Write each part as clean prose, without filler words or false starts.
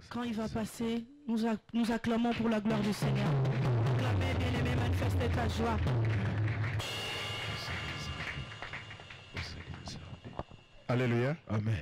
Quand il va passer, nous acclamons pour la gloire du Seigneur. Acclamez, bien-aimés, manifestez ta joie. Alléluia. Amen.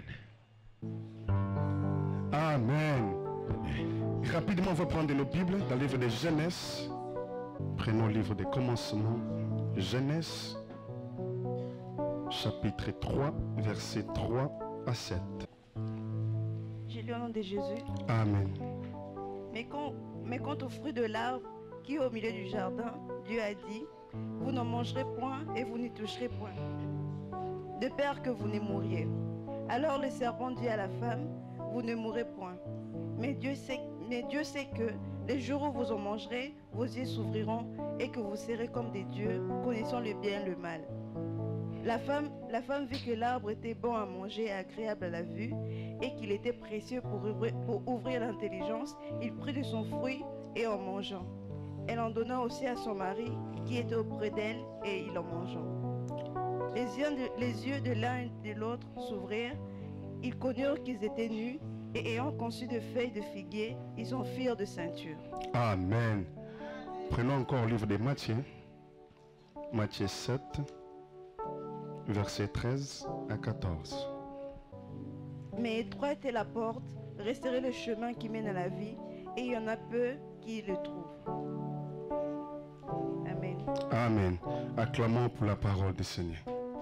Amen. Rapidement, on va prendre nos Bibles dans le livre de Genèse. Prenons le livre des commencements. Genèse, chapitre 3, versets 3 à 7. Je lis au nom de Jésus. Amen. Mais quant au fruit de l'arbre qui est au milieu du jardin, Dieu a dit, vous n'en mangerez point et vous n'y toucherez point, de peur que vous ne mouriez. Alors le serpent dit à la femme, vous ne mourrez point. Mais Dieu sait que les jours où vous en mangerez, vos yeux s'ouvriront et que vous serez comme des dieux, connaissant le bien et le mal. La femme vit que l'arbre était bon à manger et agréable à la vue, et qu'il était précieux pour ouvrir l'intelligence. Il prit de son fruit et en mangeant. Elle en donna aussi à son mari qui était auprès d'elle, et il en mangeant. Les yeux de l'un et de l'autre s'ouvrirent, ils connurent qu'ils étaient nus, et ayant conçu de feuilles de figuier, ils en firent de ceinture. Amen. Prenons encore le livre de Matthieu. Matthieu 7, versets 13 à 14. Mais étroite est la porte, resserré le chemin qui mène à la vie, et il y en a peu qui le trouvent. Amen. Amen. Acclamons pour la parole du Seigneur.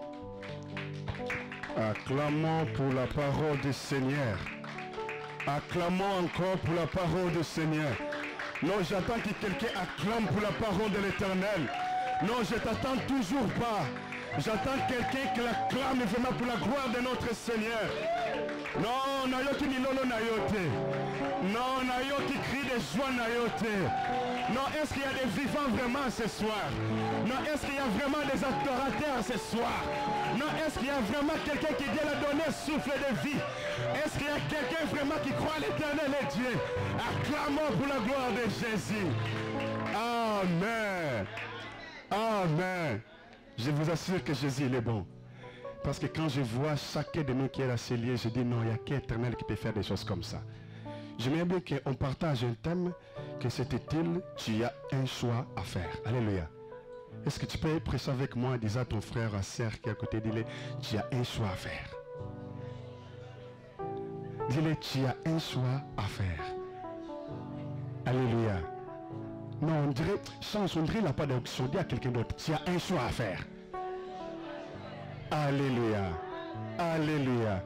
Acclamons pour la parole du Seigneur. Acclamons encore pour la parole du Seigneur. Non, j'attends que quelqu'un acclame pour la parole de l'Éternel. Non, je t'attends toujours pas. J'attends quelqu'un qui l'acclame vraiment pour la gloire de notre Seigneur. Non, Nayoki ni lolo Nayote. Non, Nayoki crie de joie Nayote. Non, est-ce qu'il y a des vivants vraiment ce soir? Non, est-ce qu'il y a vraiment des adorateurs ce soir? Non, est-ce qu'il y a vraiment quelqu'un qui vient la donner souffle de vie? Est-ce qu'il y a quelqu'un vraiment qui croit à l'Éternel et Dieu? Acclamons pour la gloire de Jésus. Amen. Amen. Je vous assure que Jésus il est bon. Parce que quand je vois chacun de nous qui est là lié, je dis non, il n'y a qu'Éternel qui peut faire des choses comme ça. J'aimerais bien qu'on partage un thème, que c'était-il, tu as un choix à faire. Alléluia. Est-ce que tu peux prêcher avec moi en disant à ton frère, à sœur qui est à côté, dis-le, tu as un choix à faire. Dis-le, tu as un choix à faire. Alléluia. Non, on dirait, change, on dirait il n'a pas d'option. Dis à quelqu'un d'autre, tu as un choix à faire. Alléluia. Alléluia.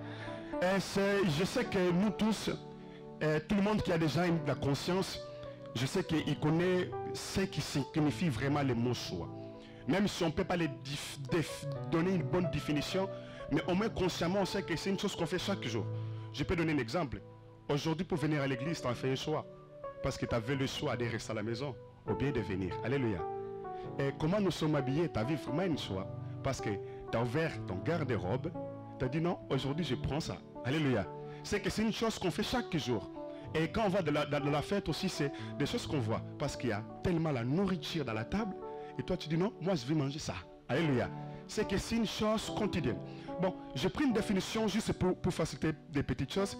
Je sais que nous tous, tout le monde qui a déjà la conscience, je sais qu'il connaît ce qui signifie vraiment le mot choix. Même si on ne peut pas donner une bonne définition, mais au moins consciemment, on sait que c'est une chose qu'on fait chaque jour. Je peux donner un exemple. Aujourd'hui, pour venir à l'église, tu as fait un choix. Parce que tu avais le choix de rester à la maison ou bien de venir. Alléluia. Et comment nous sommes habillés, tu as vu vraiment un choix. Parce que tu as ouvert ton garde-robe, tu as dit non, aujourd'hui je prends ça. Alléluia. C'est que c'est une chose qu'on fait chaque jour. Et quand on va dans la fête aussi, c'est des choses qu'on voit. Parce qu'il y a tellement la nourriture dans la table. Et toi tu dis non, moi je vais manger ça. Alléluia. C'est que c'est une chose quotidienne. Bon, j'ai pris une définition juste pour faciliter des petites choses.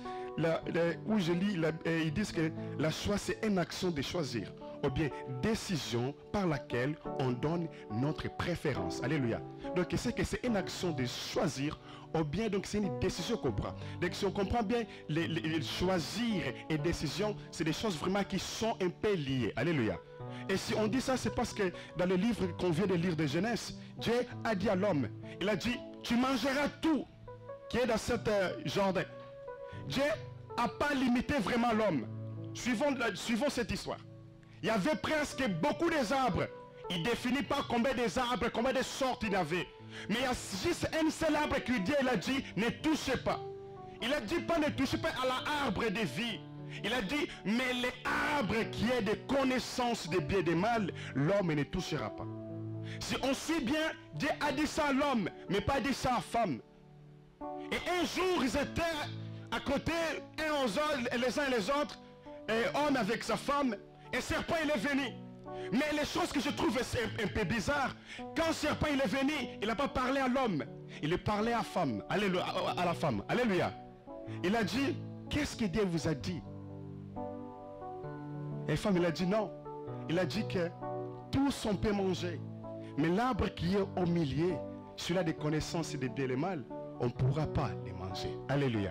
Où je lis, ils disent que la choix c'est une action de choisir. Ou bien décision par laquelle on donne notre préférence. Alléluia. Donc c'est que c'est une action de choisir. Ou bien donc c'est une décision qu'on prend. Donc si on comprend bien, les choisir et décision, c'est des choses vraiment qui sont un peu liées. Alléluia. Et si on dit ça, c'est parce que dans le livre qu'on vient de lire de Genèse, Dieu a dit à l'homme, il a dit, tu mangeras tout qui est dans cet jardin. Dieu n'a pas limité vraiment l'homme. Suivons cette histoire. Il y avait presque beaucoup d'arbres. Il ne définit pas combien d'arbres, combien de sortes il y avait. Mais il y a juste un seul arbre que Dieu il a dit, ne touchez pas. Il a dit pas ne touchez pas à l'arbre de vie. Il a dit, mais l'arbre qui est de connaissance des biens et des mal, l'homme ne touchera pas. Si on suit bien, Dieu a dit ça à l'homme, mais pas dit ça à la femme. Et un jour, ils étaient à côté, les uns et les autres, et homme avec sa femme, et serpent il est venu. Mais les choses que je trouve un peu bizarres, quand le serpent il est venu, il n'a pas parlé à l'homme, il a parlé à la femme. Alléluia, à la femme. Alléluia. Il a dit, qu'est-ce que Dieu vous a dit? Et la femme, il a dit non. Il a dit que tous on peut manger. Mais l'arbre qui est au milieu, celui-là des connaissances et des bien et le mal, on ne pourra pas les manger. Alléluia.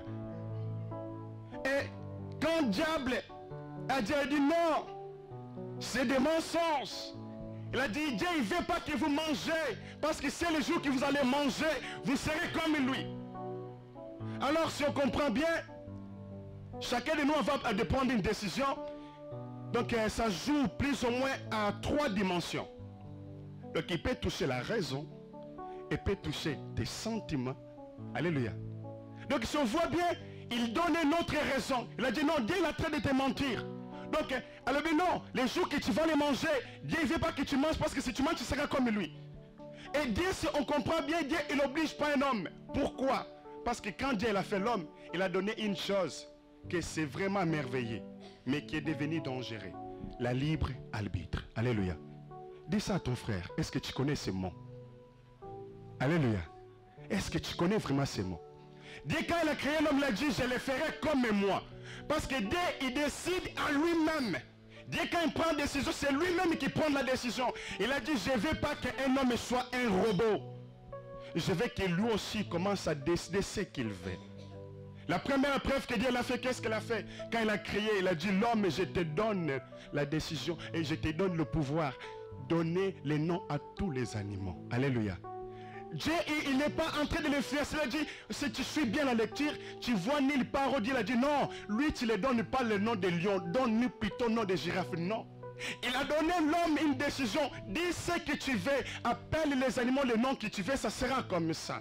Et quand le diable a dit non, c'est des mensonges. Il a dit, Dieu, il ne veut pas que vous mangez, parce que c'est le jour que vous allez manger, vous serez comme lui. Alors, si on comprend bien, chacun de nous va de prendre une décision. Donc, ça joue plus ou moins à 3 dimensions. Donc, il peut toucher la raison, il peut toucher tes sentiments. Alléluia. Donc, si on voit bien, il donne une autre raison. Il a dit, non, Dieu est en train de te mentir. Donc, alors non, les jours que tu vas les manger, Dieu ne veut pas que tu manges parce que si tu manges, tu seras comme lui. Et Dieu, si on comprend bien, Dieu, il n'oblige pas un homme. Pourquoi? Parce que quand Dieu a fait l'homme, il a donné une chose que c'est vraiment merveilleux, mais qui est devenue dangereux. La libre arbitre. Alléluia. Dis ça à ton frère. Est-ce que tu connais ces mots? Alléluia. Est-ce que tu connais vraiment ces mots? Dieu, quand il a créé l'homme, il a dit, je le ferai comme moi. Parce que Dieu, il décide à lui-même. Dieu, quand il prend une décision, c'est lui-même qui prend la décision. Il a dit, je ne veux pas qu'un homme soit un robot. Je veux que lui aussi commence à décider ce qu'il veut. La première preuve que Dieu l'a fait, qu'est-ce qu'il a fait? Quand il a créé, il a dit, l'homme, je te donne la décision et je te donne le pouvoir. Donner les noms à tous les animaux. Alléluia. Dieu, il n'est pas en train de le faire. Il a dit, si tu suis bien la lecture, tu vois nulle part. Il a dit, non, lui, tu ne lui donnes pas le nom de lion. Donne-lui plutôt le nom de girafe. Non. Il a donné l'homme une décision. Dis ce que tu veux. Appelle les animaux le nom que tu veux. Ça sera comme ça.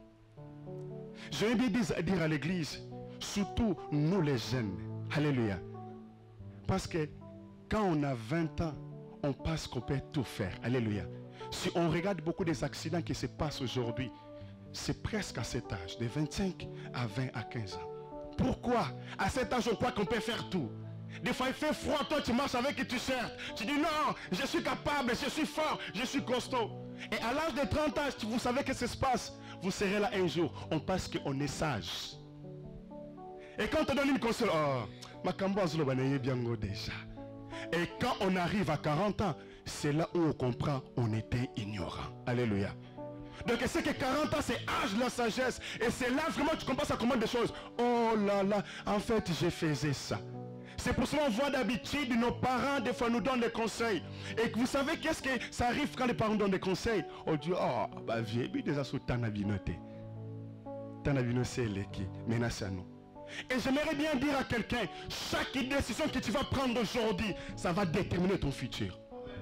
Je vais dire à l'église, surtout nous les jeunes. Alléluia. Parce que quand on a 20 ans, on pense qu'on peut tout faire. Alléluia. Si on regarde beaucoup des accidents qui se passent aujourd'hui, c'est presque à cet âge, de 25 à 20 à 15 ans. Pourquoi? À cet âge, on croit qu'on peut faire tout. Des fois, il fait froid, toi, tu marches avec et tu sers. Tu dis non, je suis capable, je suis fort, je suis costaud. Et à l'âge de 30 ans, vous savez que ça se passe. Vous serez là un jour, on pense qu'on est sage. Et quand on te donne une console, oh, ma camboise, bien déjà. Et quand on arrive à 40 ans, c'est là où on comprend on était ignorant. Alléluia. Donc c'est que 40 ans, c'est âge de la sagesse. Et c'est là vraiment tu comprends ça comment des choses. Oh là là, en fait, je faisais ça. C'est pour cela qu'on voit d'habitude nos parents, des fois, nous donnent des conseils. Et vous savez qu'est-ce que ça arrive quand les parents donnent des conseils? On dit, oh, bah vieux, mais déjà sous ta navinoté. Ta navinoté, c'est l'équipe. Maintenant, c'est à nous. Et j'aimerais bien dire à quelqu'un, chaque décision que tu vas prendre aujourd'hui, ça va déterminer ton futur.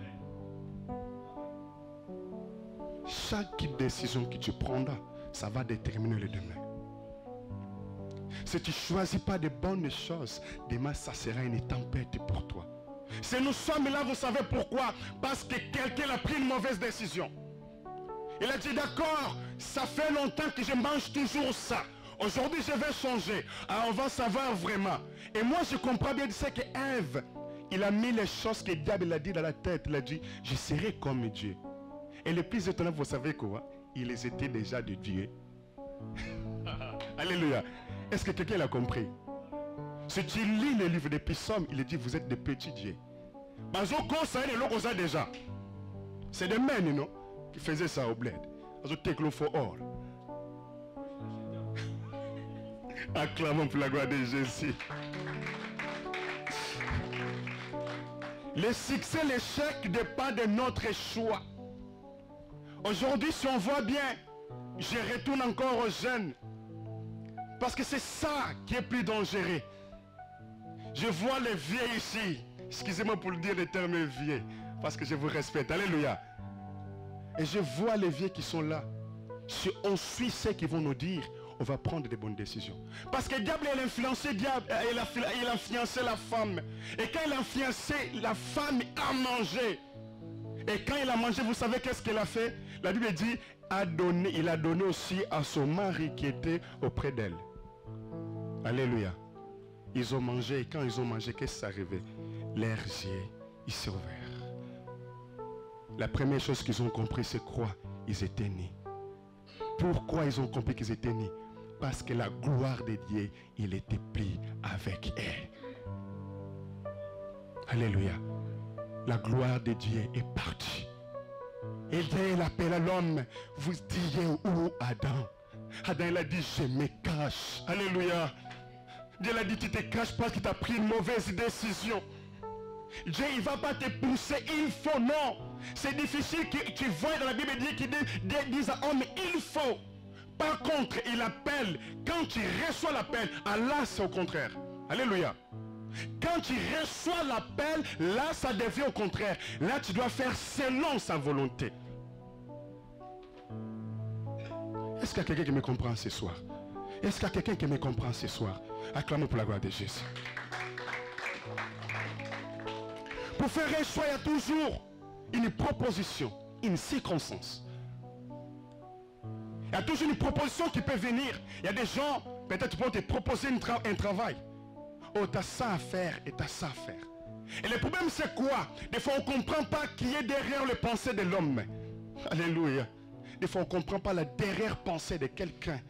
Chaque décision que tu prendras, ça va déterminer le demain. Si tu ne choisis pas de bonnes choses, demain ça sera une tempête pour toi. Si nous sommes là, vous savez pourquoi? Parce que quelqu'un a pris une mauvaise décision. Il a dit d'accord, ça fait longtemps que je mange toujours ça. Aujourd'hui je vais changer. Alors on va savoir vraiment. Et moi je comprends bien de ce que Ève, il a mis les choses que le diable a dit dans la tête. Il a dit, je serai comme Dieu. Et le plus étonnant, vous savez quoi? Il était déjà de Dieu. Alléluia. Est-ce que quelqu'un l'a compris? Si tu lis le livre des psaumes, il dit, vous êtes des petits dieux. Déjà. C'est des men, non? Qui faisaient ça au bled. Acclamons pour la gloire de Jésus. Le succès, l'échec dépend de notre choix. Aujourd'hui, si on voit bien, je retourne encore aux jeunes. Parce que c'est ça qui est plus dangereux. Je vois les vieux ici. Excusez-moi pour le dire le terme vieux. Parce que je vous respecte. Alléluia. Et je vois les vieux qui sont là. Si on suit ce qu'ils vont nous dire, on va prendre des bonnes décisions. Parce que le diable, il a influencé il a influencé la femme. Et quand il a influencé, la femme a mangé. Et quand il a mangé, vous savez qu'est-ce qu'il a fait? La Bible dit, il a donné aussi à son mari qui était auprès d'elle. Alléluia. Ils ont mangé et quand ils ont mangé, qu'est-ce qui s'est arrivé? Leurs yeux, ils s'ouvrent. La première chose qu'ils ont compris, c'est quoi? Ils étaient nés. Pourquoi ils ont compris qu'ils étaient nés? Parce que la gloire de Dieu, il était pris avec elle. Alléluia. La gloire de Dieu est partie. Et Dieu il appelle à l'homme. Vous disiez où Adam? Adam il a dit je me cache. Alléluia. Dieu l'a dit tu te caches parce que tu as pris une mauvaise décision. Dieu il ne va pas te pousser, il faut, non. C'est difficile que tu vois dans la Bible Dieu dit à l'homme il faut. Par contre il appelle, quand tu reçois l'appel, Allah c'est au contraire. Alléluia. Quand tu reçois l'appel, là ça devient au contraire. Là tu dois faire selon sa volonté. Est-ce qu'il y a quelqu'un qui me comprend ce soir? Est-ce qu'il y a quelqu'un qui me comprend ce soir? Acclamons pour la gloire de Jésus. Pour faire un choix, il y a toujours une proposition, une circonstance. Il y a toujours une proposition qui peut venir. Il y a des gens, peut-être vont te proposer un travail. Oh, tu as ça à faire et tu as ça à faire. Et le problème c'est quoi? Des fois on ne comprend pas qui est derrière les pensées de l'homme. Alléluia. Des fois on ne comprend pas la derrière pensée de quelqu'un.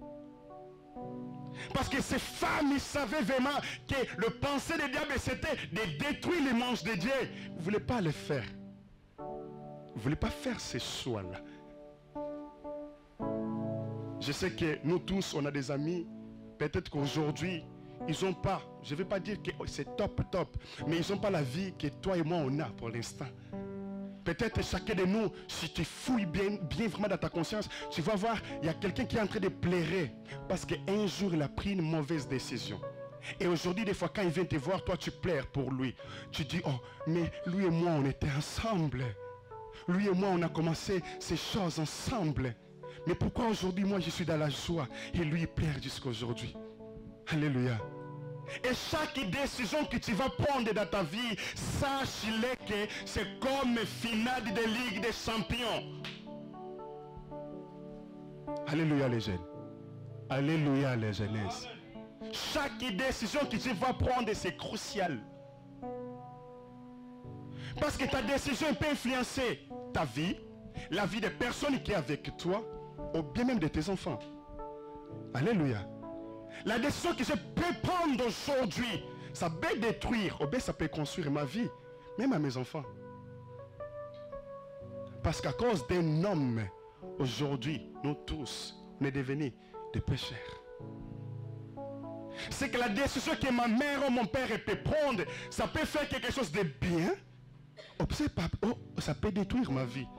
Parce que ces femmes, ils savaient vraiment que le pensée du diable c'était de détruire les manches de Dieu. Vous ne voulez pas le faire. Vous ne voulez pas faire ces choix-là. Je sais que nous tous, on a des amis. Peut-être qu'aujourd'hui, ils n'ont pas, je ne vais pas dire que c'est top, mais ils n'ont pas la vie que toi et moi on a pour l'instant. Peut-être chacun de nous, si tu fouilles bien vraiment dans ta conscience, tu vas voir, il y a quelqu'un qui est en train de pleurer parce qu'un jour il a pris une mauvaise décision. Et aujourd'hui, des fois, quand il vient te voir, toi tu pleures pour lui. Tu dis, oh, mais lui et moi on était ensemble. Lui et moi on a commencé ces choses ensemble. Mais pourquoi aujourd'hui, moi je suis dans la joie et lui il pleure jusqu'à aujourd'hui? Alléluia. Et chaque décision que tu vas prendre dans ta vie, sache-le que c'est comme finale de Ligue des Champions. Alléluia les jeunes. Alléluia les jeunesses. Chaque décision que tu vas prendre, c'est crucial. Parce que ta décision peut influencer ta vie, la vie des personnes qui sont avec toi, ou bien même de tes enfants. Alléluia. La décision que je peux prendre aujourd'hui, ça peut détruire, ou bien ça peut construire ma vie, même à mes enfants. Parce qu'à cause d'un homme, aujourd'hui, nous tous, on est devenus des pécheurs. C'est que la décision que ma mère ou mon père peut prendre, ça peut faire quelque chose de bien, ou ça peut détruire ma vie.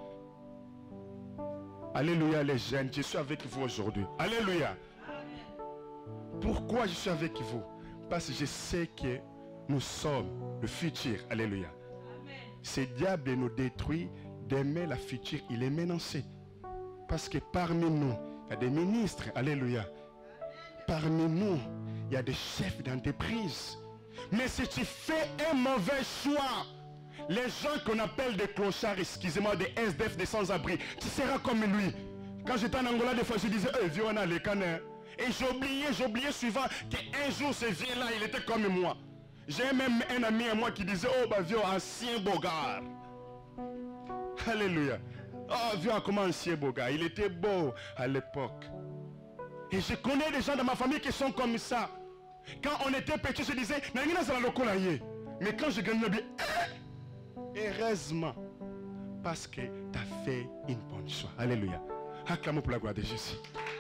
Alléluia les jeunes, je suis avec vous aujourd'hui. Alléluia. Pourquoi je suis avec vous? Parce que je sais que nous sommes le futur. Alléluia. Ce diable nous détruit, d'aimer la future, il est menacé. Parce que parmi nous, il y a des ministres. Alléluia. Parmi nous, il y a des chefs d'entreprise. Mais si tu fais un mauvais choix, les gens qu'on appelle des clochards, excusez-moi, des SDF, des sans-abri, tu seras comme lui. Quand j'étais en Angola, des fois je disais, viens on a les canards. Et j'oubliais souvent qu'un jour ce vieux-là, il était comme moi. J'ai même un ami à moi qui disait, oh bah vieux, ancien bogard. Alléluia. Oh vieux, comment ancien bogard. Il était beau à l'époque. Et je connais des gens dans ma famille qui sont comme ça. Quand on était petit, je disais, mais quand je gagne le bien, heureusement. Parce que tu as fait une bonne choix. Alléluia. Acclamons pour la gloire de Jésus.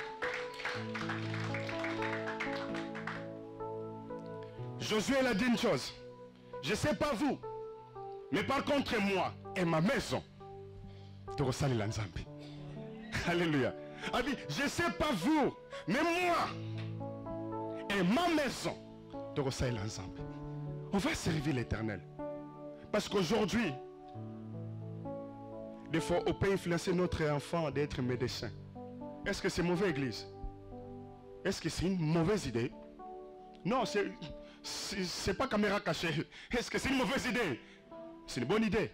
Josué il a dit une chose. Je ne sais pas vous, mais par contre moi et ma maison, tu ressens l'Anzambi. Alléluia. Je ne sais pas vous, mais moi et ma maison, tu ressens l'Anzambi. On va servir l'Éternel. Parce qu'aujourd'hui, des fois, on peut influencer notre enfant d'être médecin. Est-ce que c'est mauvais, Église? Est-ce que c'est une mauvaise idée? Non, c'est pas caméra cachée. Est-ce que c'est une mauvaise idée? C'est une bonne idée.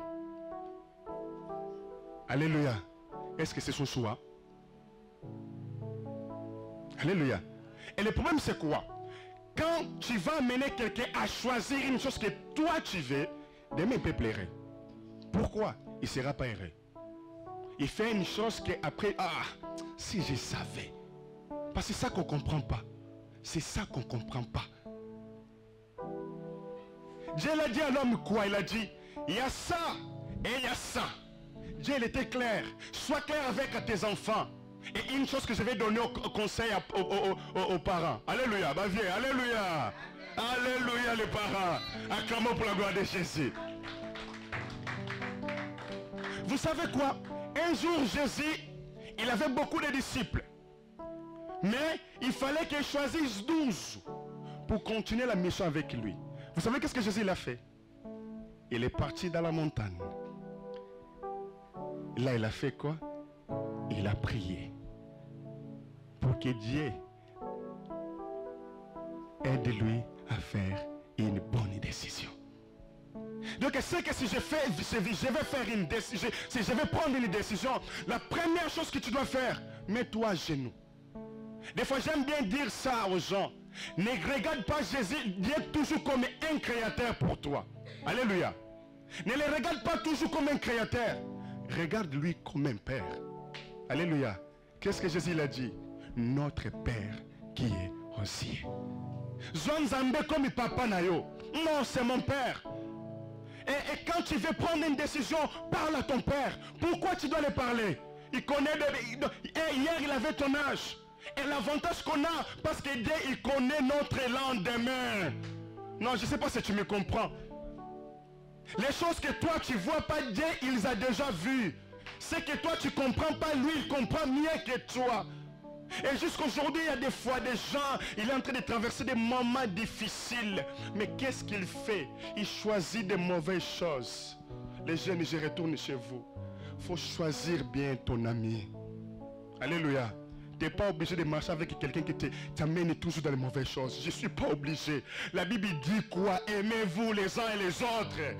Alléluia. Est-ce que c'est son choix? Alléluia. Et le problème c'est quoi? Quand tu vas amener quelqu'un à choisir une chose que toi tu veux, demain il peut pleurer. Pourquoi? Il ne sera pas heureux. Il fait une chose qu'après, si je savais. Parce que c'est ça qu'on ne comprend pas. C'est ça qu'on ne comprend pas. Dieu l'a dit à l'homme quoi? Il a dit, il y a ça et il y a ça. Dieu, il était clair. Sois clair avec tes enfants. Et une chose que je vais donner au conseil aux parents. Alléluia, bah viens, alléluia. Alléluia les parents. Acclamons pour la gloire de Jésus. Vous savez quoi? Un jour Jésus, il avait beaucoup de disciples. Mais il fallait qu'il choisisse 12 pour continuer la mission avec lui. Vous savez qu'est-ce que Jésus a fait? Il est parti dans la montagne. Là, il a fait quoi? Il a prié pour que Dieu aide-lui à faire une bonne décision. Donc, c'est que si je vais faire une décision, si je vais prendre une décision, la première chose que tu dois faire, mets-toi à genoux. Des fois, j'aime bien dire ça aux gens. Ne regarde pas Jésus, Dieu toujours comme un créateur pour toi. Alléluia. Ne le regarde pas toujours comme un créateur. Regarde-lui comme un père. Alléluia. Qu'est-ce que Jésus a dit? Notre Père qui est aux cieux. Zwanzambe comme papa nayo. Non, c'est mon père. Et quand tu veux prendre une décision, parle à ton père. Pourquoi tu dois le parler? Il connaît hier il avait ton âge. Et l'avantage qu'on a, parce que Dieu il connaît notre lendemain. Non, je ne sais pas si tu me comprends. Les choses que toi tu ne vois pas, Dieu il les a déjà vues. C'est que toi tu ne comprends pas, lui il comprend mieux que toi. Et jusqu'aujourd'hui, il y a des fois des gens, il est en train de traverser des moments difficiles. Mais qu'est-ce qu'il fait? Il choisit de mauvaises choses. Les jeunes, je retourne chez vous. Il faut choisir bien ton ami. Alléluia. Tu n'es pas obligé de marcher avec quelqu'un qui t'amène toujours dans les mauvaises choses. Je ne suis pas obligé. La Bible dit quoi? Aimez-vous les uns et les autres.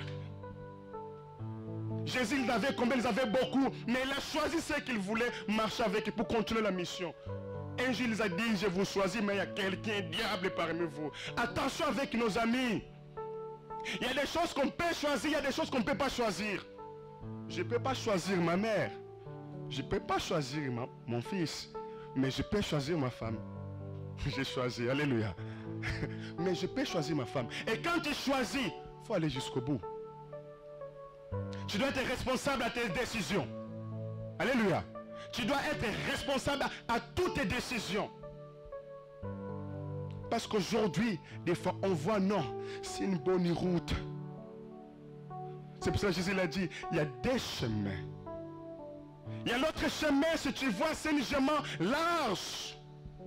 Jésus, il avait combien? Il avait beaucoup. Mais il a choisi ce qu'il voulait marcher avec pour continuer la mission. Un jour, il a dit, je vous choisis, mais il y a quelqu'un, diable parmi vous. Attention avec nos amis. Il y a des choses qu'on peut choisir, il y a des choses qu'on ne peut pas choisir. Je ne peux pas choisir ma mère. Je ne peux pas choisir mon fils. Mais je peux choisir ma femme. J'ai choisi, alléluia. Mais je peux choisir ma femme. Et quand tu choisis, il faut aller jusqu'au bout. Tu dois être responsable à tes décisions. Alléluia. Tu dois être responsable à toutes tes décisions. Parce qu'aujourd'hui, des fois, on voit non, c'est une bonne route. C'est pour ça que Jésus l'a dit, il y a des chemins. Il y a l'autre chemin, si tu vois, c'est un chemin large.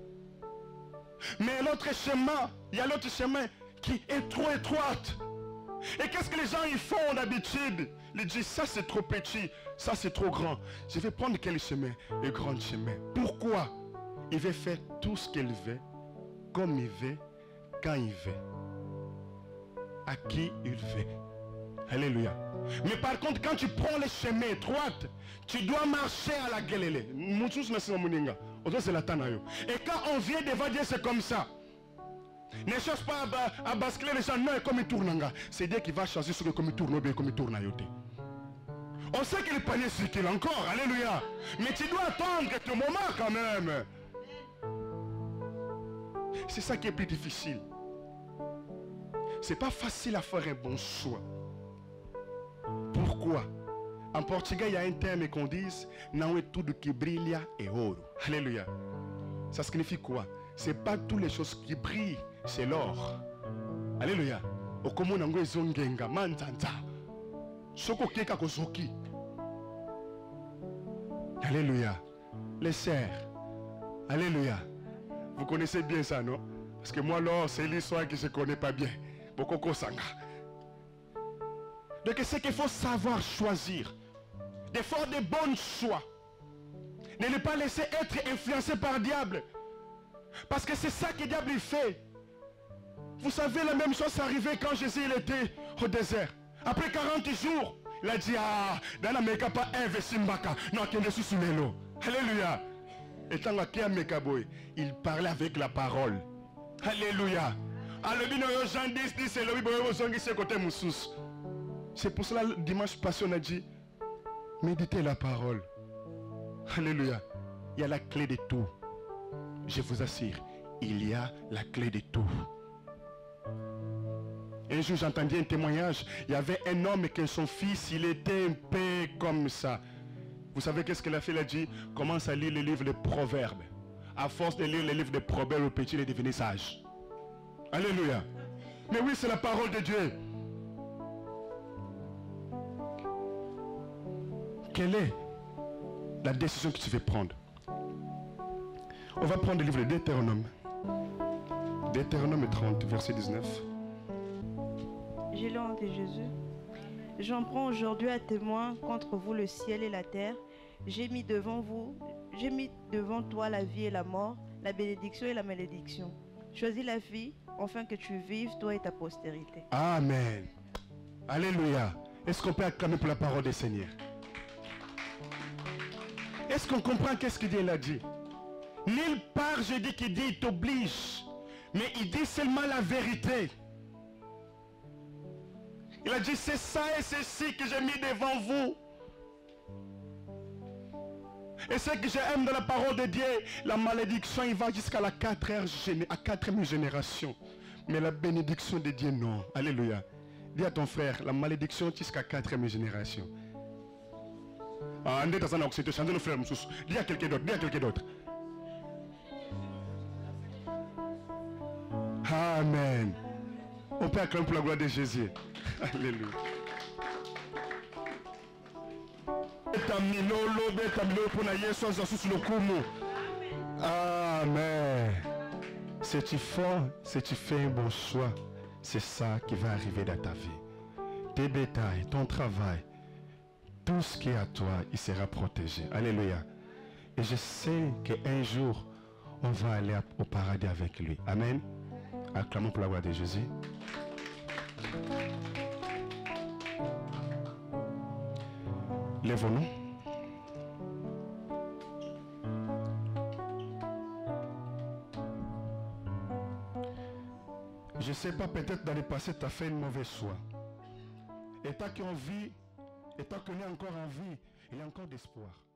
Mais l'autre chemin, il y a l'autre chemin qui est trop étroite. Et qu'est-ce que les gens ils font d'habitude? Ils disent, ça c'est trop petit, ça c'est trop grand. Je vais prendre quel chemin? Le grand chemin. Pourquoi? Il veut faire tout ce qu'il veut, comme il veut, quand il veut, à qui il veut. Alléluia. Mais par contre, quand tu prends les chemins étroits, tu dois marcher à la gueule. Et quand on vient devant Dieu, c'est comme ça. Ne cherche pas à basculer les gens, non, comme il tourne. C'est Dieu qui va choisir ce que comme il tourne, comme il tourne. On sait que le panier circule encore, alléluia. Mais tu dois attendre ton moment quand même. C'est ça qui est plus difficile. C'est pas facile à faire un bon choix. Pourquoi? En portugais, il y a un terme qu'on dit, não é tudo que brilha é ouro. Alléluia. Ça signifie quoi? C'est pas toutes les choses qui brillent, c'est l'or. Alléluia. Okomonango ezongenga manzanza. Soko keka kozoki. Alléluia. Les sœurs. Alléluia. Vous connaissez bien ça, non? Parce que moi, l'or, c'est l'histoire que je ne connais pas bien. Bokoko Sanga. Donc, c'est qu'il faut savoir choisir. De faire de bons choix. Ne pas laisser être influencé par le diable. Parce que c'est ça que le diable fait. Vous savez, la même chose est arrivée quand Jésus il était au désert. Après 40 jours, il a dit, ah, dans la meka pas investi mbaka. Non, qu'il est sous l'eau. Alléluia. Et tant il parlait avec la parole. Alléluia. C'est pour cela, dimanche passé, on a dit, méditez la parole. Alléluia. Il y a la clé de tout. Je vous assure, il y a la clé de tout. Un jour, j'entendais un témoignage. Il y avait un homme que son fils, il était un peu comme ça. Vous savez qu'est-ce qu'il a fait? Il a dit, commence à lire le livre des Proverbes. À force de lire le livre des Proverbes, le petit est devenu sage. Alléluia. Mais oui, c'est la parole de Dieu. Quelle est la décision que tu veux prendre? On va prendre le livre de Deutéronome. Deutéronome 30, verset 19. J'ai le nom de Jésus. J'en prends aujourd'hui à témoin contre vous le ciel et la terre. J'ai mis devant toi la vie et la mort, la bénédiction et la malédiction. Choisis la vie, afin que tu vives, toi et ta postérité. Amen. Alléluia. Est-ce qu'on peut acclamer pour la parole du Seigneur? Est-ce qu'on comprend qu'est-ce qu'il dit, il a dit? Nulle part, je dis qu'il dit, il t'oblige. Mais il dit seulement la vérité. Il a dit, c'est ça et ceci que j'ai mis devant vous. Et ce que j'aime dans la parole de Dieu, la malédiction, il va jusqu'à la quatrième génération. Mais la bénédiction de Dieu, non. Alléluia. Dis à ton frère, la malédiction jusqu'à la 4e génération. Dis à quelqu'un d'autre, dis à quelqu'un d'autre. Amen. On peut acclamer pour la gloire de Jésus. Alléluia. Amen. Si tu fais un bon choix, c'est ça qui va arriver dans ta vie. Tes bétails, ton travail, tout ce qui est à toi, il sera protégé. Alléluia. Et je sais qu'un jour, on va aller au paradis avec lui. Amen. Acclamons pour la gloire de Jésus. Lèvons-nous. Je ne sais pas, peut-être dans le passé, tu as fait une mauvaise choix. Et tant qu'on vit, et tant qu'on est encore en vie, il y a encore d'espoir.